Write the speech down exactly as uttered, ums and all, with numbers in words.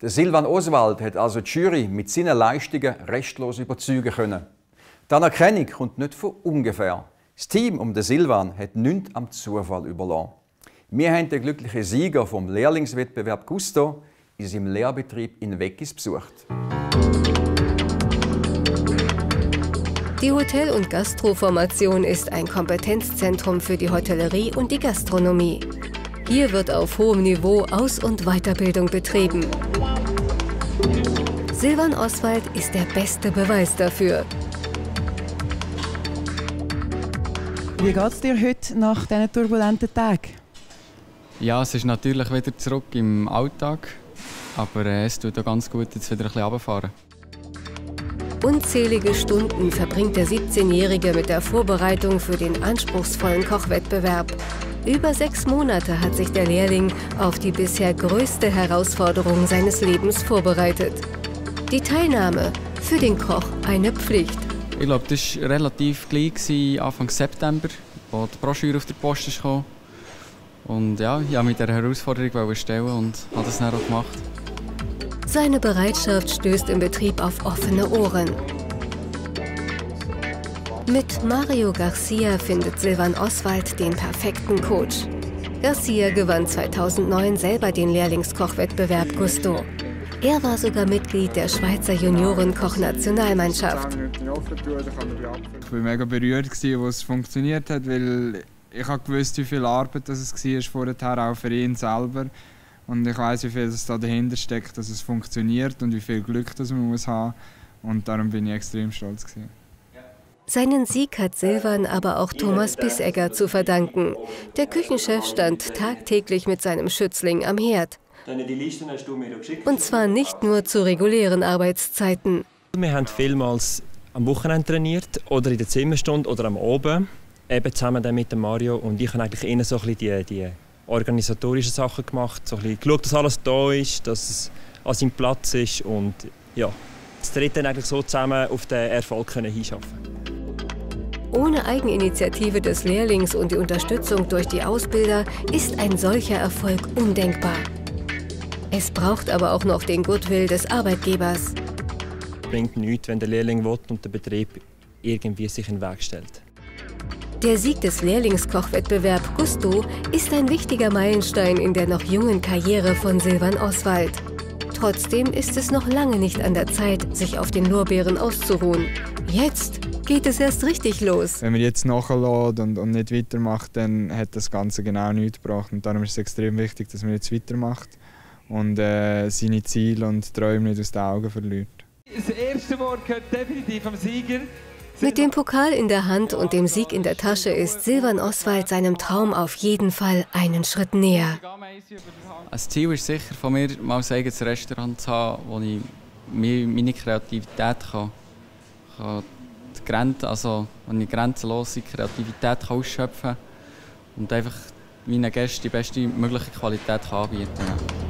Der Silvan Oswald hat also die Jury mit seinen Leistungen restlos überzeugen können. Die Anerkennung kommt nicht von ungefähr. Das Team um den Silvan hat nichts am Zufall überlassen. Wir haben den glücklichen Sieger vom Lehrlingswettbewerb Gusto in seinem Lehrbetrieb in Weggis besucht. Die Hotel- und Gastroformation ist ein Kompetenzzentrum für die Hotellerie und die Gastronomie. Hier wird auf hohem Niveau Aus- und Weiterbildung betrieben. Silvan Oswald ist der beste Beweis dafür. Wie geht es dir heute nach diesen turbulenten Tagen? Ja, es ist natürlich wieder zurück im Alltag, aber äh, es tut auch ganz gut, jetzt wieder ein bisschen runterfahren. Unzählige Stunden verbringt der siebzehnjährige mit der Vorbereitung für den anspruchsvollen Kochwettbewerb. Über sechs Monate hat sich der Lehrling auf die bisher größte Herausforderung seines Lebens vorbereitet. Die Teilnahme, für den Koch eine Pflicht. Ich glaube, das war relativ gleich, Anfang September, als die Broschüre auf der Post kam. Und ja, ich wollte mich dieser Herausforderung stellen und habe das dann auch gemacht. Seine Bereitschaft stößt im Betrieb auf offene Ohren. Mit Mario Garcia findet Silvan Oswald den perfekten Coach. Garcia gewann zweitausendneun selber den Lehrlingskochwettbewerb Gusto. Er war sogar Mitglied der Schweizer Juniorenkoch-Nationalmannschaft. Ich war mega berührt, als es funktioniert hat, weil ich wusste, wie viel Arbeit das es war vorher, auch für ihn selber. Und ich weiss, wie viel das da dahinter steckt, dass es funktioniert und wie viel Glück das man muss haben. Und darum bin ich extrem stolz gewesen. Seinen Sieg hat Silvan aber auch Thomas Bissegger zu verdanken. Der Küchenchef stand tagtäglich mit seinem Schützling am Herd. Und zwar nicht nur zu regulären Arbeitszeiten. Wir haben vielmals am Wochenende trainiert oder in der Zimmerstunde oder am Abend. Eben zusammen dann mit dem Mario. Und ich habe eigentlich eher so ein bisschen die, die organisatorische Sachen gemacht, so ein bisschen geschaut, dass alles da ist, dass es an seinem Platz ist und ja, das dritte dann eigentlich so zusammen auf den Erfolg können hinschaffen. Ohne Eigeninitiative des Lehrlings und die Unterstützung durch die Ausbilder ist ein solcher Erfolg undenkbar. Es braucht aber auch noch den Goodwill des Arbeitgebers. Es bringt nichts, wenn der Lehrling will und der Betrieb irgendwie sich in den Weg stellt. Der Sieg des Lehrlingskochwettbewerb Gusto ist ein wichtiger Meilenstein in der noch jungen Karriere von Silvan Oswald. Trotzdem ist es noch lange nicht an der Zeit, sich auf den Lorbeeren auszuruhen. Jetzt geht es erst richtig los. Wenn man jetzt nachlässt und, und nicht weitermacht, dann hat das Ganze genau nichts gebracht. Und darum ist es extrem wichtig, dass man jetzt weitermacht und äh, seine Ziele und Träume nicht aus den Augen verliert. Das erste Wort gehört definitiv am Sieger. Mit dem Pokal in der Hand und dem Sieg in der Tasche ist Silvan Oswald seinem Traum auf jeden Fall einen Schritt näher. Das Ziel ist sicher, von mir mal ein eigenes Restaurant zu haben, wo ich meine Kreativität kann, kann die Grenzen, also wenn ich grenzenlose Kreativität kann ausschöpfen kann und einfach meinen Gästen die beste mögliche Qualität kann anbieten kann.